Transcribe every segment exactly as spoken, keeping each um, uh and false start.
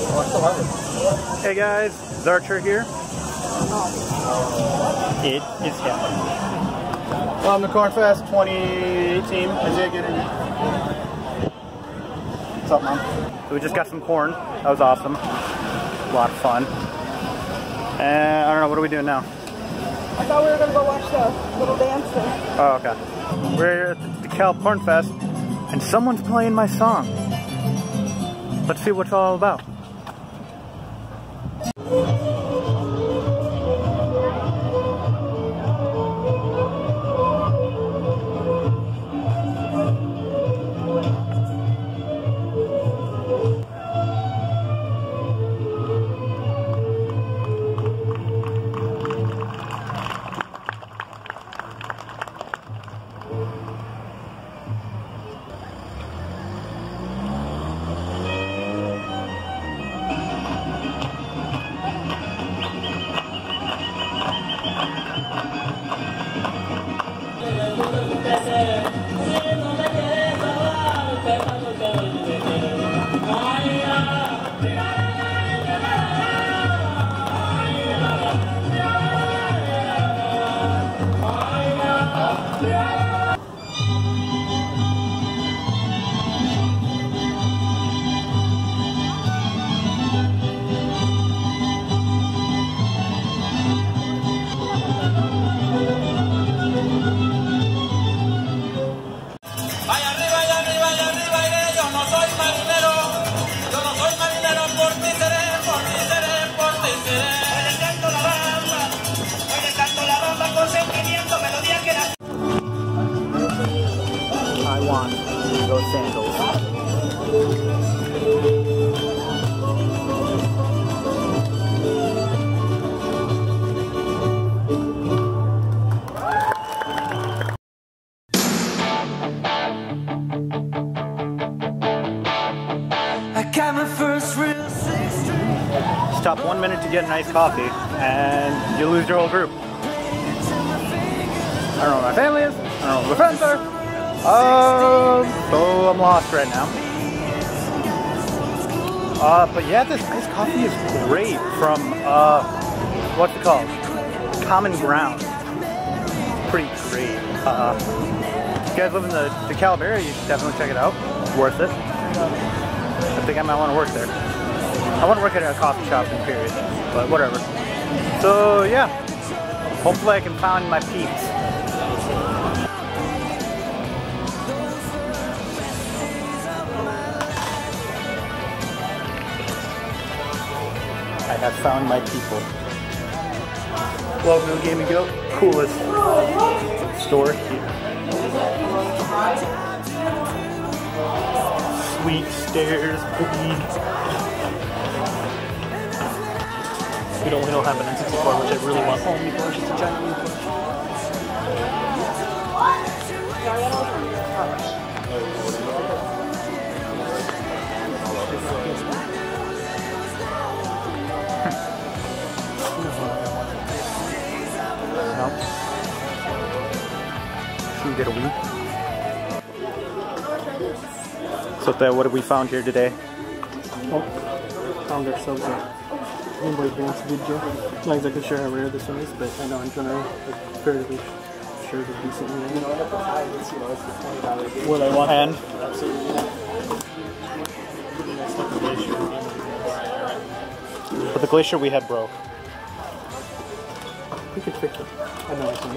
Hey guys, Zar here. It is happening. Welcome to Cornfest twenty eighteen. Is it getting? What's up, Mom? So we just got some corn. That was awesome. A lot of fun. And I don't know, what are we doing now? I thought we were going to go watch the little dance thing. Oh, okay. We're here at the DeKalb Cornfest, and someone's playing my song. Let's see what it's all about. I want those sandals. I got my first real six string. Stop one minute to get a nice coffee, and you lose your whole group. I don't know where my family is. I don't know where my friends are. Um, so I'm lost right now. Uh, but yeah, this nice coffee is great from, uh, what's it called? Common Ground. Pretty great. Uh, if you guys live in the DeKalb area, you should definitely check it out. It's worth it. I think I might want to work there. I want to work at a coffee shop in period, but whatever. So yeah, hopefully I can find my peeps. I have found my people. Welcome to Gaming Guild, coolest store here. Sweet stairs, please. We don't, we don't have an N sixty-four, which I really want. Oh, me gosh, it's a giant me gosh. No. Should we get a week? So, uh, what have we found here today? Oh, found ourselves a Game Boy Advance video. Not exactly sure how rare this one is, but I know in general, it's fairly sure it's decent. What I want. And? But the glacier we had broke. We could fix it. I know I can.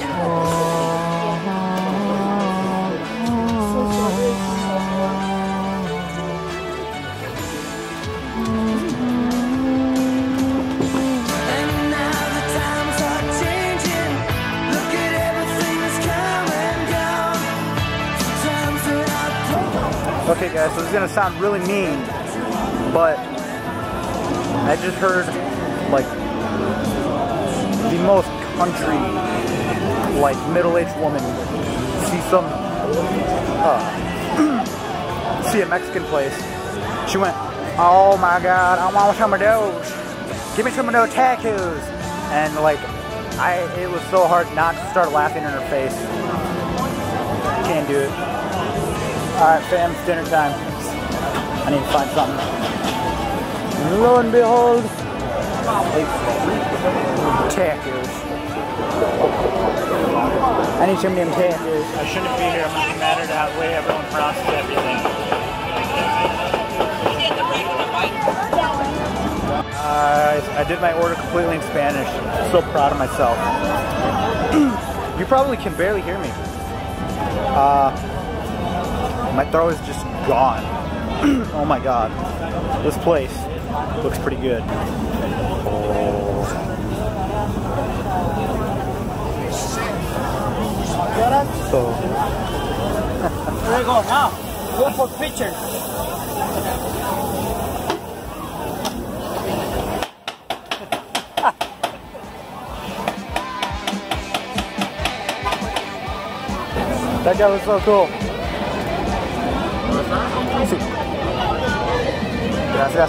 Okay guys, so this is gonna sound really mean, but I just heard like the most country, like middle-aged woman see some, uh, see a Mexican place. She went, "Oh my God, I want some of those. Give me some of those tacos." And like, I, it was so hard not to start laughing in her face. Can't do it. Alright fam, it's dinner time. I need to find something. And lo and behold, tackers. I need some of them tackers. I shouldn't be here. I'm going to be mad at the way everyone pronounces everything. Uh, I did my order completely in Spanish. I'm so proud of myself. You probably can barely hear me. Uh, my throat is just gone. Oh my god. This place looks pretty good. So. There we go. Now, go for picture. That guy was so cool. Sí. Gracias.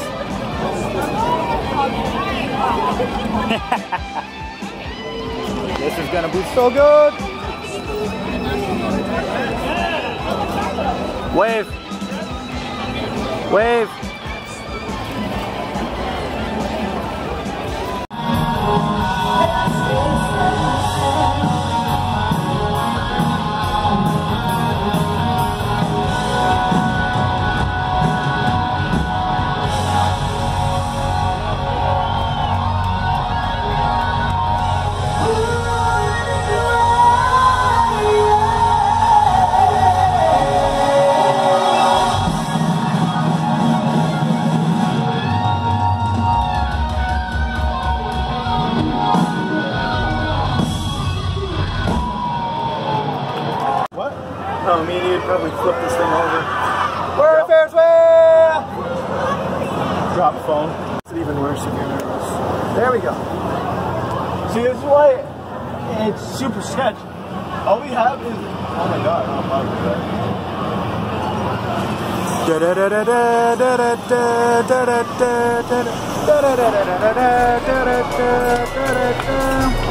This is gonna be so good. Wave. Wave. Oh, me and you'd probably flip this thing over. We're a Ferris wheel! Drop phone. It's even worse if you're nervous. There we go. See, this is why it's super sketchy. All we have is... Oh my god, I'm about to do that.